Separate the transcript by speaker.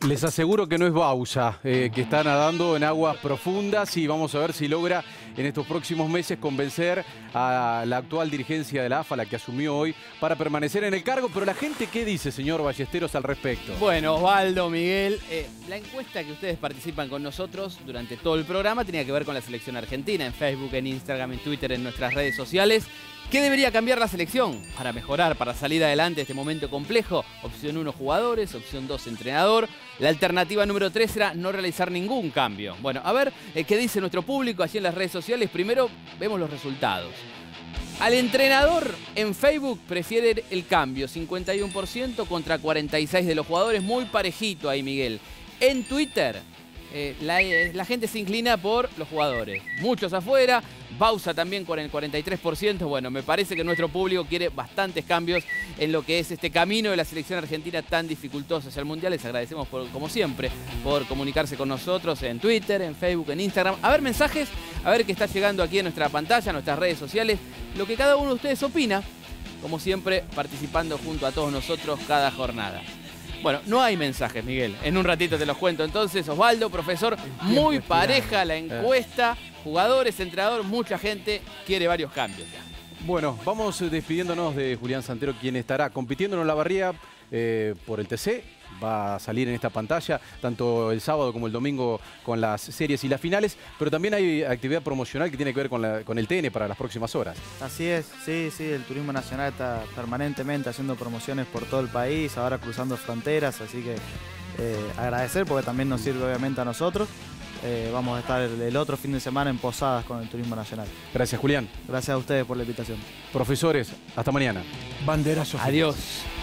Speaker 1: Les aseguro que no es Bausa, que está nadando en aguas profundas y vamos a ver si logra en estos próximos meses convencer a la actual dirigencia de la AFA, la que asumió hoy, para permanecer en el cargo. Pero la gente, ¿qué dice, señor Ballesteros, al respecto?
Speaker 2: Bueno, Osvaldo, Miguel, la encuesta que ustedes participan con nosotros durante todo el programa tenía que ver con la selección argentina, en Facebook, en Instagram, en Twitter, en nuestras redes sociales. ¿Qué debería cambiar la selección para mejorar, para salir adelante de este momento complejo? Opción 1, jugadores. Opción 2, entrenador. La alternativa número 3 era no realizar ningún cambio. Bueno, a ver qué dice nuestro público allí en las redes sociales. Primero vemos los resultados. Al entrenador en Facebook prefiere el cambio, 51% contra 46% de los jugadores. Muy parejito ahí, Miguel. En Twitter, la gente se inclina por los jugadores. Muchos afuera. Bausa también con el 43%. Bueno, me parece que nuestro público quiere bastantes cambios en lo que es este camino de la selección argentina tan dificultoso hacia el Mundial. Les agradecemos, como siempre, por comunicarse con nosotros en Twitter, en Facebook, en Instagram. A ver mensajes, a ver qué está llegando aquí en nuestra pantalla, en nuestras redes sociales. Lo que cada uno de ustedes opina, como siempre, participando junto a todos nosotros cada jornada. Bueno, no hay mensajes, Miguel. En un ratito te los cuento. Entonces, Osvaldo, profesor, muy pareja la encuesta. Jugadores, entrenador, mucha gente quiere varios cambios ya.
Speaker 1: Bueno, vamos despidiéndonos de Julián Santero, quien estará compitiendo en Olavarría por el TC. Va a salir en esta pantalla tanto el sábado como el domingo con las series y las finales, pero también hay actividad promocional que tiene que ver con el TN para las próximas horas.
Speaker 3: Así es, sí, el Turismo Nacional está permanentemente haciendo promociones por todo el país, ahora cruzando fronteras, así que agradecer porque también nos sirve obviamente a nosotros. Vamos a estar el otro fin de semana en Posadas con el Turismo Nacional.
Speaker 1: Gracias, Julián.
Speaker 3: Gracias a ustedes por la invitación.
Speaker 1: Profesores, hasta mañana.
Speaker 4: Bandera Sofía.
Speaker 2: Adiós.